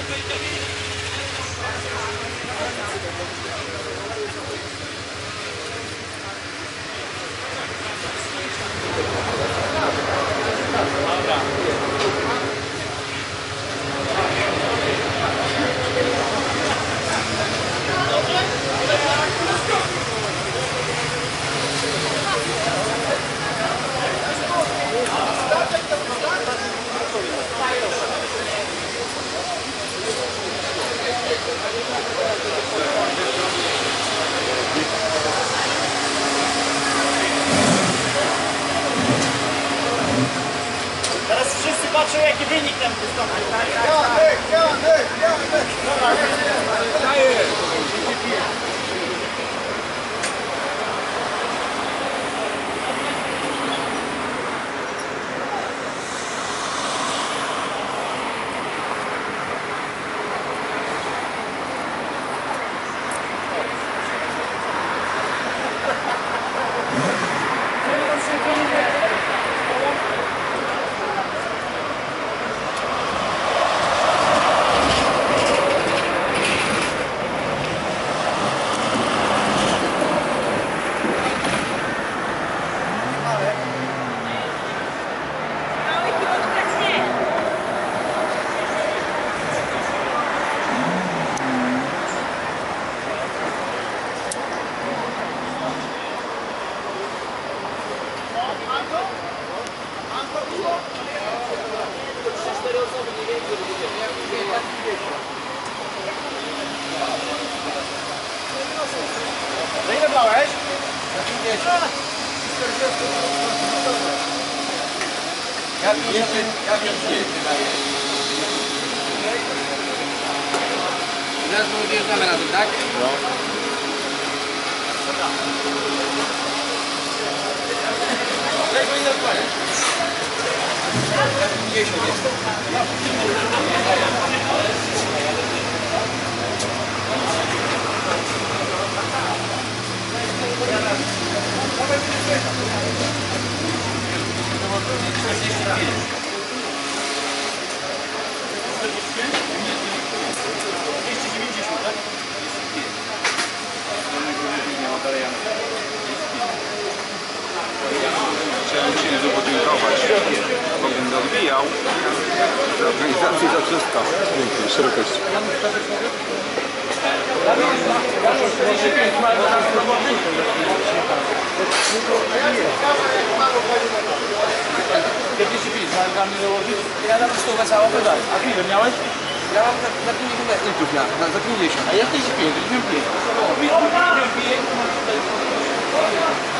Teraz wszyscy patrzą, jaki wynik tam wystąpił. Za ile brałeś? Za 50. Ja 50 daję. Teraz odjeżdżamy na tym, tak? No. Czego ile odpalić? 50 jest. Chciałem księdzu podziękować, bo będę odbijał za organizację za wszystko. Dziękuję, szerokości. Ja dam 100 całą wydać. A ile miałeś? Ja mam za 50 litrów, za 50. A ja 1500, 5.